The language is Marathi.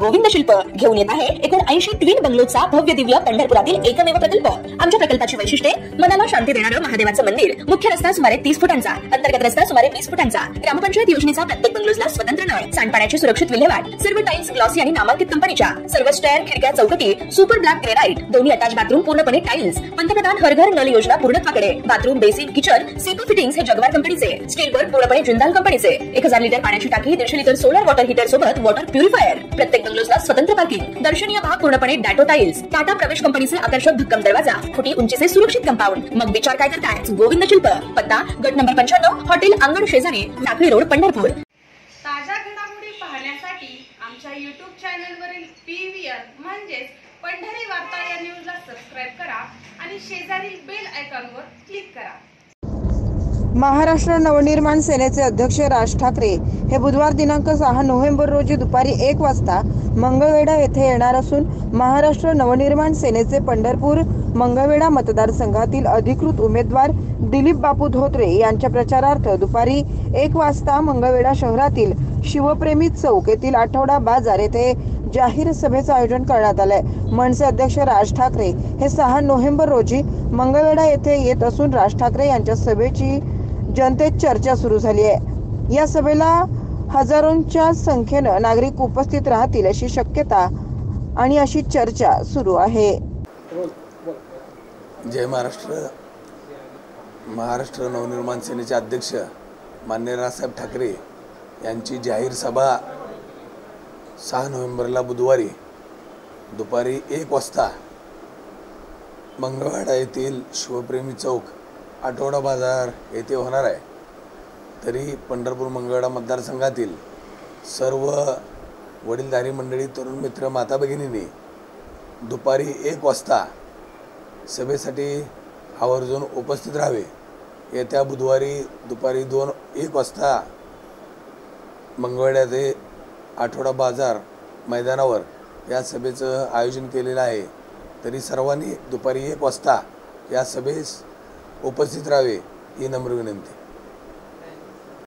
गोविंद शिल्प घेऊन येत आहे एकूण 80 ट्विन बंगलोचा भव्य दिव्य पंढरपुरातील एकमेव प्रकल्प। आमच्या प्रकल्पाची वैशिष्ट्ये मनाला शांती देणारं महादेवाचं मंदिर, मुख्य रस्ता सुमारे 30 फुटांचा, अंतर्गत रस्ता सुमारे 20 फुटांचा, ग्रामपंचायत योजनेचा प्रत्येक बंगलोजला स्वतंत्र नळ, सांडपाण्याची सुरक्षित विल्हेवाट, सर्व टाइल्स ग्लॉसी आणि नामांकित कंपनीच्या, सर्व स्टेअर, खिडक्या, चौकटी सुपर ब्लॅक ग्रेनाइट, दोन्ही अटॅच बाथरूम पूर्णपणे टाइल्स, पंतप्रधान हर घर नळ योजना पूर्णत्वाकडे, bathroom, basin, kitchen, CP fittings हे जगवार कंपनीचे, स्टील वर्क पूर्णपणे जिंदाल कंपनीचे, 1000 लिटर पाण्याची टाकी, 150 लिटर सोलर वॉटर हीटर सोबत वॉटर प्युरिफायर, प्रत्येक बंगलोजला स्वतंत्र पार्किंग, दर्शनीय भाग पूर्णपणे डॅटो टाइल्स, टाटा प्रवेश कंपनीचे आकर्षक भक्कम दरवाजा, फुटी उंचीचे सुरक्षित कंपाऊंड। मग विचार काय करताय? गोविंद शिल्प, पत्ता गट नंबर 95, हॉटेल अंगण शेजारी, टाकळी रोड, पंढरपूर। ताज्या घडामोडी पाहण्यासाठी आमच्या YouTube चॅनलवरील PVR म्हणजेच पंढरी वार्ता या न्यूजला सबस्क्राइब करा आणि शेजारील बेल आयकॉनवर क्लिक करा। महाराष्ट्र नवनिर्माण सेनेचे अध्यक्ष राज ठाकरे हे बुधवार दिनांक 6 नोव्हेंबर रोजी दुपारी 1 वाजता मंगळवेढा येथे येणार असून महाराष्ट्र नवनिर्माण सेनेचे पंढरपूर मंगळवेढा मतदारसंघातील अधिकृत उमेदवार दिलीप बापू धोत्रे यांच्या प्रचारार्थ दुपारी 1 वाजता मंगळवेढा शहरातील शिवप्रेमी चौक येथील आठवडा बाजार येथे जाहीर सभेचं आयोजन करण्यात आलंय। मनसे अध्यक्ष राज ठाकरे हे 6 नोव्हेंबर रोजी मंगळवेढा येथे येत असून राज ठाकरे यांच्या सभेची जनतेत चर्चा सुरू झाली आहे। या सभेला हजारोंच्या संख्येनं नागरिक उपस्थित राहतील अशी शक्यता आणि अशी चर्चा सुरू आहे। जय महाराष्ट्र। महाराष्ट्र नवनिर्माण सेनेचे अध्यक्ष माननीय राजसाहेब ठाकरे यांची जाहीर सभा 6 नोव्हेंबरला बुधवारी दुपारी 1 वाजता मंगळवेढा येथील शिवप्रेमी चौक आठवडा बाजार येथे होणार आहे। तरी पंढरपूर मंगळवेढा मतदारसंघातील सर्व वडीलधारी मंडळी, तरुण मित्र, माता भगिनींनी दुपारी 1 वाजता सभेसाठी आवर्जून उपस्थित राहावे। येत्या बुधवारी दुपारी 1 वाजता मंगळवेढा येथे आठवडा बाजार मैदानावर या सभेचं आयोजन केलेलं आहे। तरी सर्वांनी दुपारी 1 वाजता या सभेस उपस्थित राहावे ही नम्र विनंती।